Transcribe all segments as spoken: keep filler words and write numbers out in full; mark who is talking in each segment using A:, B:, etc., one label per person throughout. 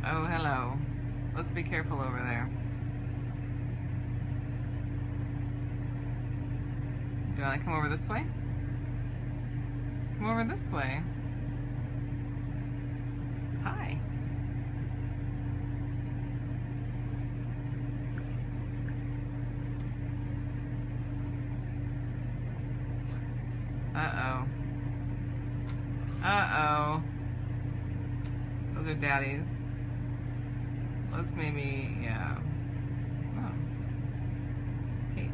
A: Oh, hello. Let's be careful over there. Do you want to come over this way? Come over this way. Hi. Uh-oh. Uh-oh. Those are daddies. Let's maybe, yeah. Oh. Tape.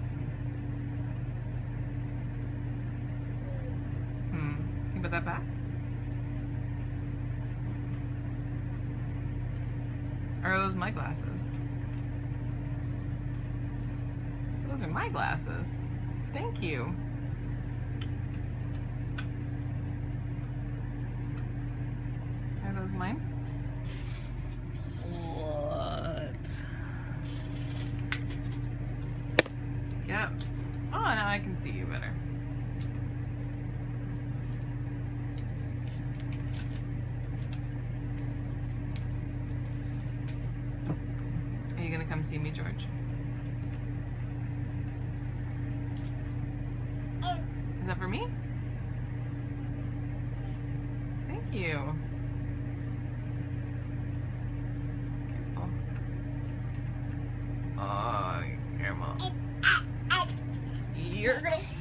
A: Hmm. Can you put that back? Or are those my glasses? Those are my glasses. Thank you. Are those mine?
B: What?
A: Yep. Oh, now I can see you better. Are you gonna come see me, George? Is that for me? Thank you. Careful. Oh, careful. You're gonna